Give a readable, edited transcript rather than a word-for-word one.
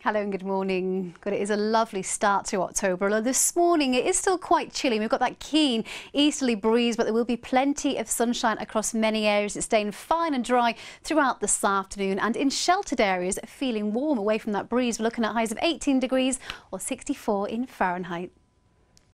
Hello and good morning. Good, it is a lovely start to October. Although this morning it is still quite chilly. We've got that keen easterly breeze, but there will be plenty of sunshine across many areas. It's staying fine and dry throughout this afternoon, and in sheltered areas feeling warm away from that breeze. We're looking at highs of 18 degrees or 64 in Fahrenheit.